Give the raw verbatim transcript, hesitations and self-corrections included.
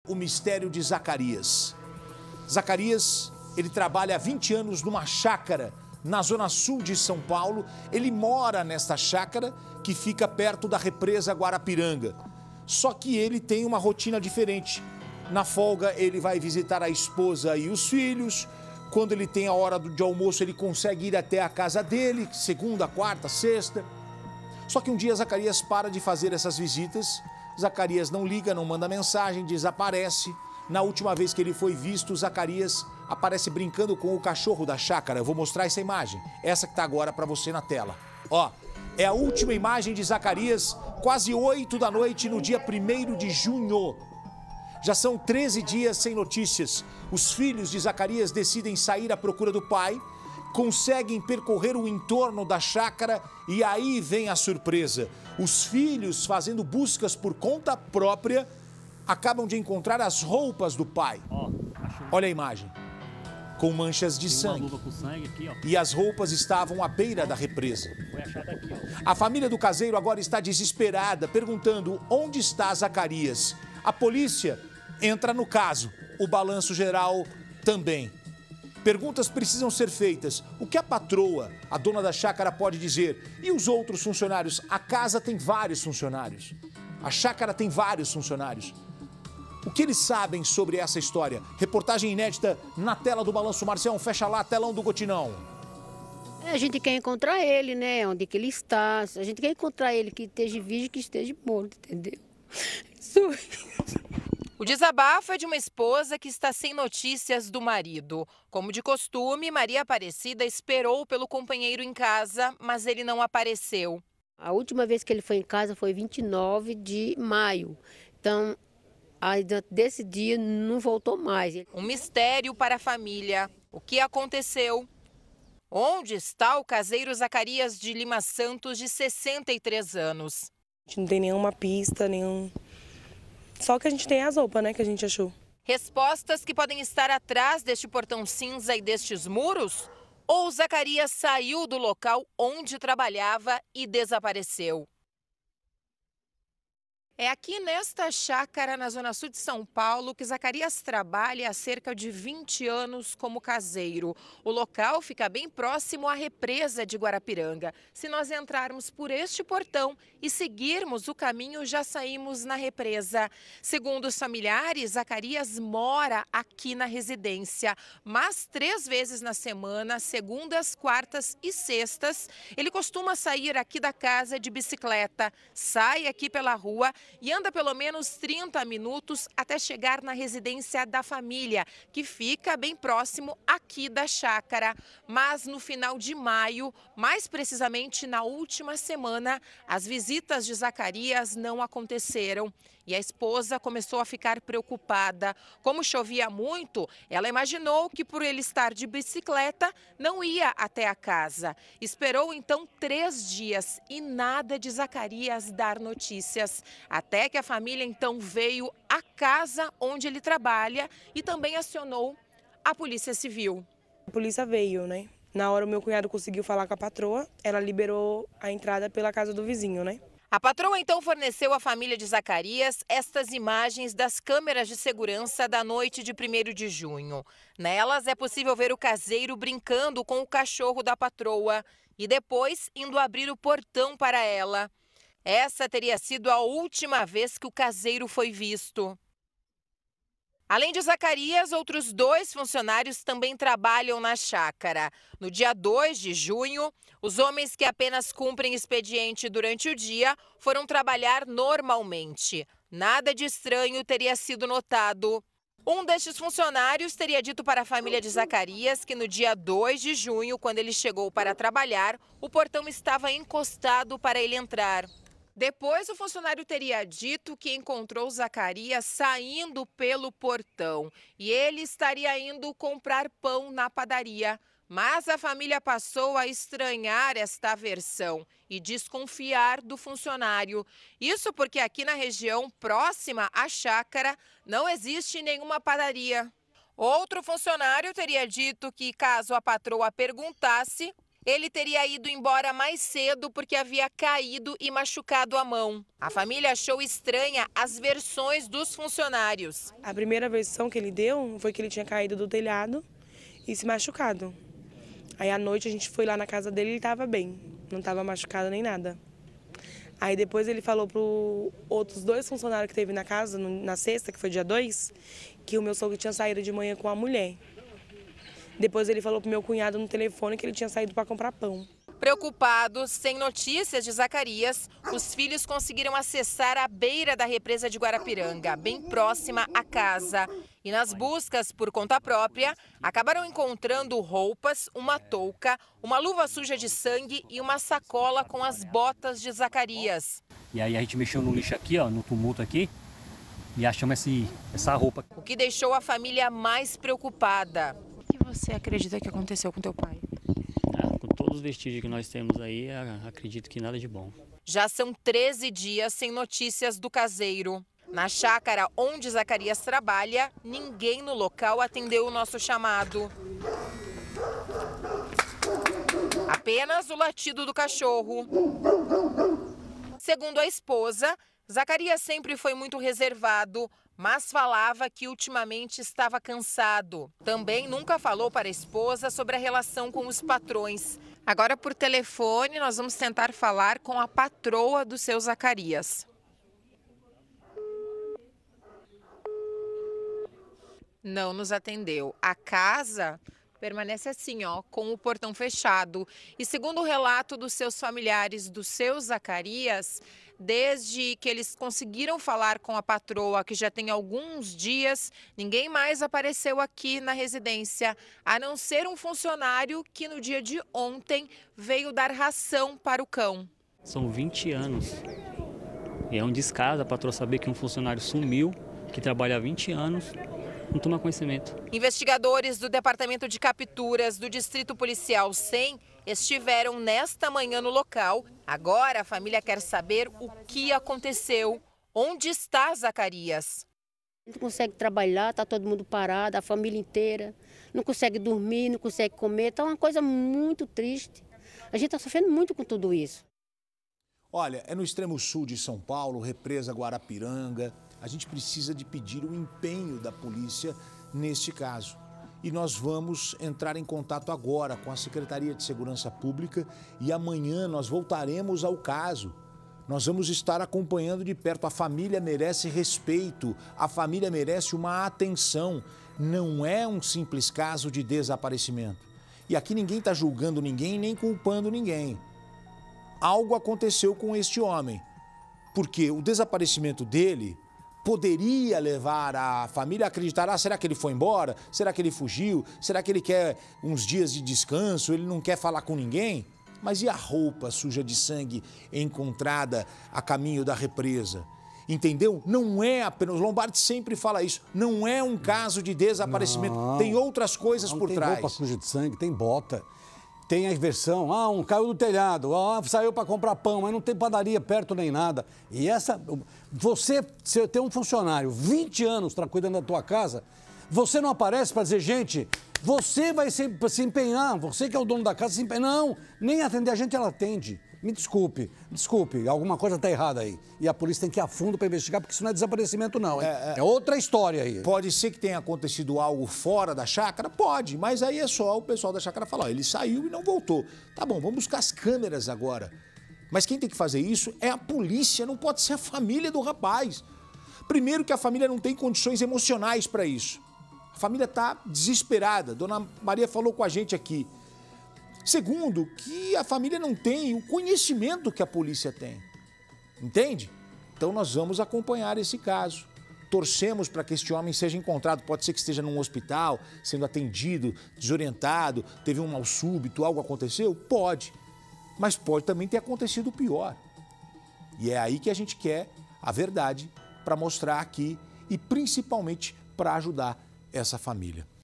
o mistério de Zacarias. Zacarias, ele trabalha há vinte anos numa chácara na zona sul de São Paulo. Ele mora nesta chácara que fica perto da represa Guarapiranga. Só que ele tem uma rotina diferente. Na folga, ele vai visitar a esposa e os filhos. Quando ele tem a hora de almoço, ele consegue ir até a casa dele, segunda, quarta, sexta. Só que um dia Zacarias para de fazer essas visitas. Zacarias não liga, não manda mensagem, desaparece. Na última vez que ele foi visto, Zacarias aparece brincando com o cachorro da chácara. Eu vou mostrar essa imagem, essa que está agora para você na tela. Ó, é a última imagem de Zacarias, quase oito da noite, no dia primeiro de junho. Já são treze dias sem notícias. Os filhos de Zacarias decidem sair à procura do pai, conseguem percorrer o entorno da chácara e aí vem a surpresa. Os filhos, fazendo buscas por conta própria, acabam de encontrar as roupas do pai. Olha a imagem, com manchas de sangue. E as roupas estavam à beira da represa. A família do caseiro agora está desesperada, perguntando onde está Zacarias. A polícia entra no caso, o balanço geral também. Perguntas precisam ser feitas. O que a patroa, a dona da chácara, pode dizer? E os outros funcionários? A casa tem vários funcionários. A chácara tem vários funcionários. O que eles sabem sobre essa história? Reportagem inédita na tela do Balanço Marcião. Fecha lá, telão do Gotinão. A gente quer encontrar ele, né? Onde que ele está. A gente quer encontrar ele, que esteja vivo, que esteja morto, entendeu? Isso. O desabafo é de uma esposa que está sem notícias do marido. Como de costume, Maria Aparecida esperou pelo companheiro em casa, mas ele não apareceu. A última vez que ele foi em casa foi vinte e nove de maio. Então, aí, desse dia não voltou mais. Um mistério para a família. O que aconteceu? Onde está o caseiro Zacarias de Lima Santos, de sessenta e três anos? A gente não tem nenhuma pista, nenhum... Só que a gente tem as roupas, né, que a gente achou. Respostas que podem estar atrás deste portão cinza e destes muros? Ou Zacarias saiu do local onde trabalhava e desapareceu? É aqui nesta chácara, na zona sul de São Paulo, que Zacarias trabalha há cerca de vinte anos como caseiro. O local fica bem próximo à represa de Guarapiranga. Se nós entrarmos por este portão e seguirmos o caminho, já saímos na represa. Segundo os familiares, Zacarias mora aqui na residência, mas três vezes na semana, segundas, quartas e sextas, ele costuma sair aqui da casa de bicicleta, sai aqui pela rua e anda pelo menos trinta minutos até chegar na residência da família, que fica bem próximo aqui da chácara. Mas no final de maio, mais precisamente na última semana, as visitas de Zacarias não aconteceram. E a esposa começou a ficar preocupada. Como chovia muito, ela imaginou que por ele estar de bicicleta, não ia até a casa. Esperou então três dias e nada de Zacarias dar notícias. Até que a família então veio à casa onde ele trabalha e também acionou a Polícia Civil. A polícia veio, né? Na hora o meu cunhado conseguiu falar com a patroa, ela liberou a entrada pela casa do vizinho, né? A patroa então forneceu à família de Zacarias estas imagens das câmeras de segurança da noite de primeiro de junho. Nelas é possível ver o caseiro brincando com o cachorro da patroa e depois indo abrir o portão para ela. Essa teria sido a última vez que o caseiro foi visto. Além de Zacarias, outros dois funcionários também trabalham na chácara. No dia dois de junho, os homens que apenas cumprem expediente durante o dia foram trabalhar normalmente. Nada de estranho teria sido notado. Um destes funcionários teria dito para a família de Zacarias que no dia dois de junho, quando ele chegou para trabalhar, o portão estava encostado para ele entrar. Depois, o funcionário teria dito que encontrou Zacarias saindo pelo portão e ele estaria indo comprar pão na padaria. Mas a família passou a estranhar esta versão e desconfiar do funcionário. Isso porque aqui na região próxima à chácara não existe nenhuma padaria. Outro funcionário teria dito que, caso a patroa perguntasse, Ele teria ido embora mais cedo porque havia caído e machucado a mão. A família achou estranha as versões dos funcionários. A primeira versão que ele deu foi que ele tinha caído do telhado e se machucado. Aí à noite a gente foi lá na casa dele e ele estava bem, não estava machucado nem nada. Aí depois ele falou para os outros dois funcionários que teve na casa, na sexta, que foi dia dois, que o meu sogro tinha saído de manhã com a mulher. Depois ele falou pro meu cunhado no telefone que ele tinha saído para comprar pão. Preocupados, sem notícias de Zacarias, os filhos conseguiram acessar a beira da represa de Guarapiranga, bem próxima à casa. E nas buscas por conta própria, acabaram encontrando roupas, uma touca, uma luva suja de sangue e uma sacola com as botas de Zacarias. E aí a gente mexeu no lixo aqui, ó, no tumulto aqui, e achamos esse, essa roupa. O que deixou a família mais preocupada. O que você acredita que aconteceu com teu pai? Ah, com todos os vestígios que nós temos aí, acredito que nada de bom. Já são treze dias sem notícias do caseiro. Na chácara onde Zacarias trabalha, ninguém no local atendeu o nosso chamado. Apenas o latido do cachorro. Segundo a esposa, Zacarias sempre foi muito reservado, mas falava que ultimamente estava cansado. Também nunca falou para a esposa sobre a relação com os patrões. Agora, por telefone, nós vamos tentar falar com a patroa do seu Zacarias. Não nos atendeu. A casa permanece assim, ó, com o portão fechado. E segundo o relato dos seus familiares, do seu Zacarias, desde que eles conseguiram falar com a patroa, que já tem alguns dias, ninguém mais apareceu aqui na residência, a não ser um funcionário que no dia de ontem veio dar ração para o cão. São vinte anos. E é um descaso a patroa saber que um funcionário sumiu, que trabalha há vinte anos, não toma conhecimento. Investigadores do Departamento de Capturas do Distrito Policial cem estiveram nesta manhã no local. Agora a família quer saber o que aconteceu. Onde está Zacarias? Não consegue trabalhar, está todo mundo parado, a família inteira. Não consegue dormir, não consegue comer. Está uma coisa muito triste. A gente está sofrendo muito com tudo isso. Olha, é no extremo sul de São Paulo, represa Guarapiranga. A gente precisa de pedir o empenho da polícia neste caso. E nós vamos entrar em contato agora com a Secretaria de Segurança Pública e amanhã nós voltaremos ao caso. Nós vamos estar acompanhando de perto. A família merece respeito, a família merece uma atenção. Não é um simples caso de desaparecimento. E aqui ninguém está julgando ninguém nem culpando ninguém. Algo aconteceu com este homem, porque o desaparecimento dele poderia levar a família a acreditar, ah, será que ele foi embora? Será que ele fugiu? Será que ele quer uns dias de descanso? Ele não quer falar com ninguém? Mas e a roupa suja de sangue encontrada a caminho da represa? Entendeu? Não é apenas, o Lombardi sempre fala isso, não é um caso de desaparecimento, não, tem outras coisas não por tem trás. Tem roupa suja de sangue, tem bota. Tem a inversão, ah, um caiu do telhado, ah, saiu para comprar pão, mas não tem padaria perto nem nada. E essa, você, você tem um funcionário, vinte anos tá cuidando da tua casa, você não aparece para dizer, gente, você vai se, se empenhar, você que é o dono da casa, se empenha. Não, nem atender a gente, ela atende. Me desculpe, desculpe, alguma coisa está errada aí. E a polícia tem que ir a fundo para investigar, porque isso não é desaparecimento não, é, é, é outra história aí. Pode ser que tenha acontecido algo fora da chácara? Pode, mas aí é só o pessoal da chácara falar, ó, ele saiu e não voltou. Tá bom, vamos buscar as câmeras agora. Mas quem tem que fazer isso é a polícia, não pode ser a família do rapaz. Primeiro que a família não tem condições emocionais para isso. A família está desesperada, Dona Maria falou com a gente aqui. Segundo, que a família não tem o conhecimento que a polícia tem. Entende? Então nós vamos acompanhar esse caso. Torcemos para que este homem seja encontrado. Pode ser que esteja num hospital, sendo atendido, desorientado, teve um mal súbito, algo aconteceu? Pode. Mas pode também ter acontecido pior. E é aí que a gente quer a verdade para mostrar aqui e principalmente para ajudar essa família.